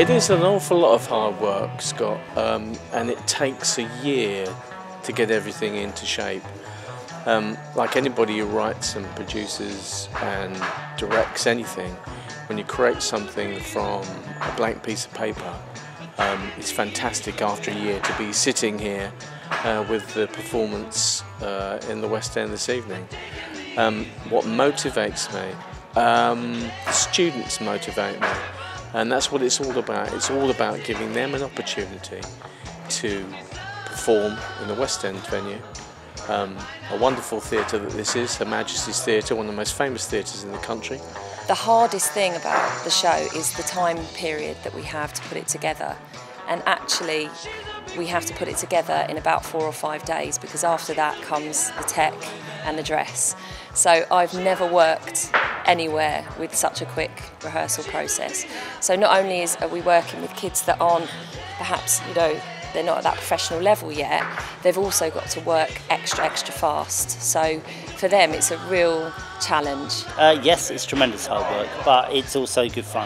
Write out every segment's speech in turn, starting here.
It is an awful lot of hard work, Scott, and it takes a year to get everything into shape. Like anybody who writes and produces and directs anything, when you create something from a blank piece of paper, it's fantastic after a year to be sitting here with the performance in the West End this evening. What motivates me? The students motivate me. And that's what it's all about. It's all about giving them an opportunity to perform in the West End venue. A wonderful theatre that this is, Her Majesty's Theatre, one of the most famous theatres in the country. The hardest thing about the show is the time period that we have to put it together. And actually, we have to put it together in about 4 or 5 days, because after that comes the tech and the dress. So I've never worked anywhere with such a quick rehearsal process. So not only are we working with kids that aren't perhaps, they're not at that professional level yet, they've also got to work extra fast. So for them it's a real challenge. Yes, it's tremendous hard work, but it's also good fun.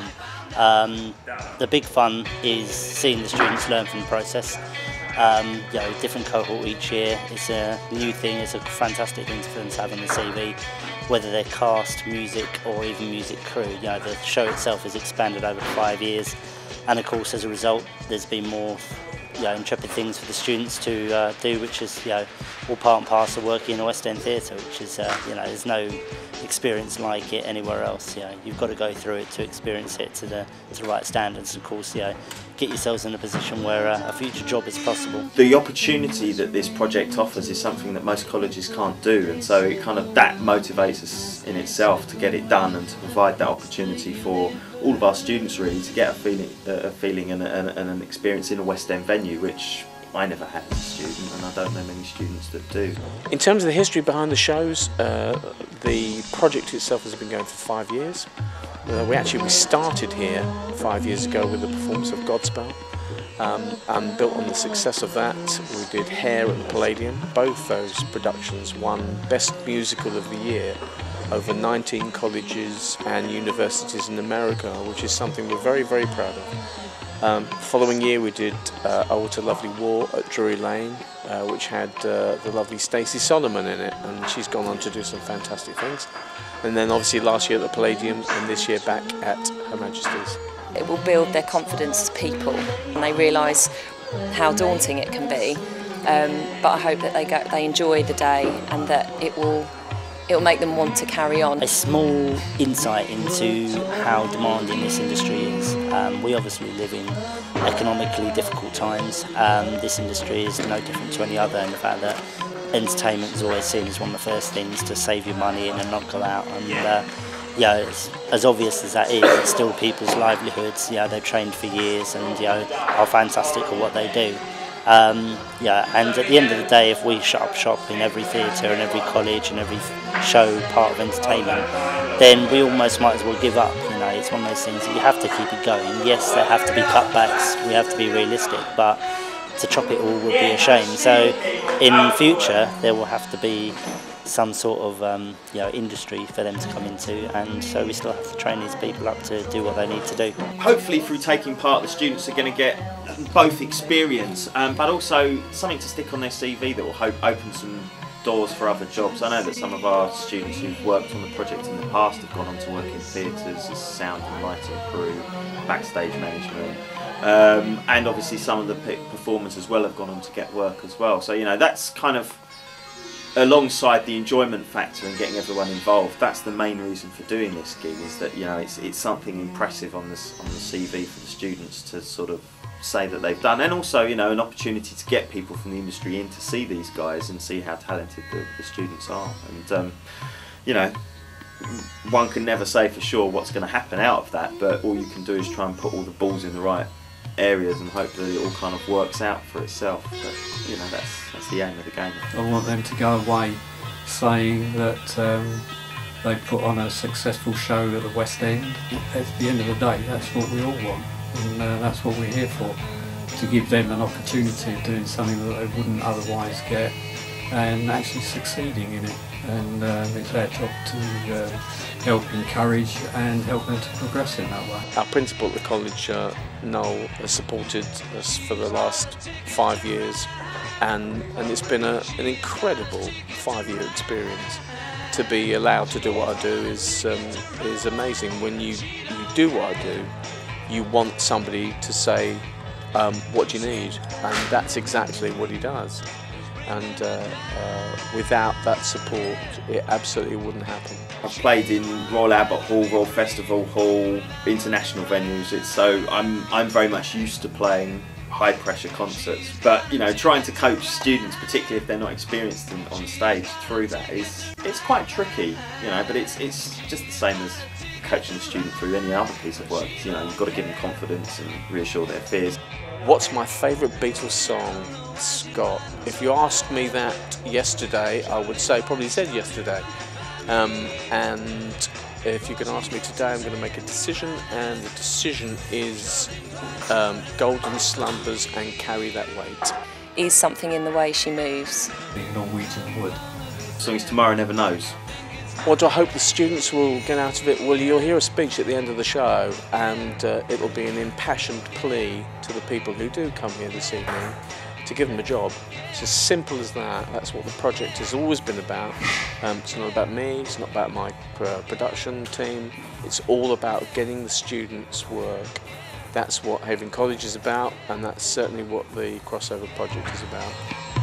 The big fun is seeing the students learn from the process. Different cohort each year. It's a new thing, it's a fantastic thing for them to have on the CV, whether they're cast, music or even music crew. The show itself has expanded over 5 years, and of course as a result there's been more intrepid things for the students to do, which is all part and parcel of working in the West End Theatre, which is there's no experience like it anywhere else. You've got to go through it to experience it to the right standards. Of course, get yourselves in a position where a future job is possible. The opportunity that this project offers is something that most colleges can't do, and so that motivates us in itself to get it done and to provide that opportunity for all of our students really to get a feeling and an experience in a West End venue, which I never had as a student, and I don't know many students that do. In terms of the history behind the shows, the project itself has been going for 5 years. We started here 5 years ago with the performance of Godspell, and built on the success of that we did Hair at the Palladium. Both those productions won Best Musical of the Year over 19 colleges and universities in America, which is something we're very, very proud of. Following year we did Oh What a Lovely War at Drury Lane, which had the lovely Stacey Solomon in it, and she's gone on to do some fantastic things. And then obviously last year at the Palladium, and this year back at Her Majesty's. It will build their confidence as people, and they realise how daunting it can be. But I hope that they enjoy the day, and that it will make them want to carry on. A small insight into how demanding this industry is. We obviously live in economically difficult times. This industry is no different to any other, in the fact that entertainment is always seen as one of the first things to save your money in and not go out. And it's, as obvious as that is, it's still people's livelihoods. They've trained for years and are fantastic at what they do. And at the end of the day, if we shut up shop in every theatre and every college and every show part of entertainment, then we almost might as well give up. It's one of those things that you have to keep it going. Yes, there have to be cutbacks, we have to be realistic, but to chop it all would be a shame. So in future there will have to be some sort of industry for them to come into, and so we still have to train these people up to do what they need to do. Hopefully through taking part the students are going to get both experience but also something to stick on their CV that will open some doors for other jobs. I know that some of our students who've worked on the project in the past have gone on to work in theatres as sound and lighting crew, backstage management, and obviously some of the performers as well have gone on to get work as well. So that's kind of alongside the enjoyment factor and getting everyone involved. That's the main reason for doing this gig, is that it's something impressive on the CV for the students to sort of say that they've done, and also an opportunity to get people from the industry in to see these guys and see how talented the students are. And one can never say for sure what's going to happen out of that, but all you can do is try and put all the balls in the right areas and hope that it all kind of works out for itself. But that's the aim of the game. I want them to go away saying that they put on a successful show at the West End. At the end of the day, that's what we all want, and that's what we're here for, to give them an opportunity of doing something that they wouldn't otherwise get and actually succeeding in it. And it's our job to help encourage and help them to progress in that way. Our principal at the college, Noel, has supported us for the last 5 years, and it's been an incredible 5-year experience. To be allowed to do what I do is amazing. When you do what I do, you want somebody to say, what do you need? And that's exactly what he does. And without that support, it absolutely wouldn't happen. I've played in Royal Albert Hall, Royal Festival Hall, international venues. So I'm very much used to playing high pressure concerts. But you know, trying to coach students, particularly if they're not experienced on stage, through that it's quite tricky. You know, but it's just the same as coaching a student through any other piece of work. You know, you've got to give them confidence and reassure their fears. What's my favourite Beatles song, Scott? If you asked me that yesterday, I would say, probably said yesterday. And if you can ask me today, I'm going to make a decision, and the decision is Golden Slumbers and Carry That Weight. Is something in the way she moves. The Norwegian Wood. The song is Tomorrow Never Knows. What do I hope the students will get out of it? Well, you'll hear a speech at the end of the show, and it'll be an impassioned plea to the people who do come here this evening to give them a job. It's as simple as that. That's what the project has always been about. It's not about me, it's not about my production team. It's all about getting the students work. That's what Havering College is about, and that's certainly what the Crossover project is about.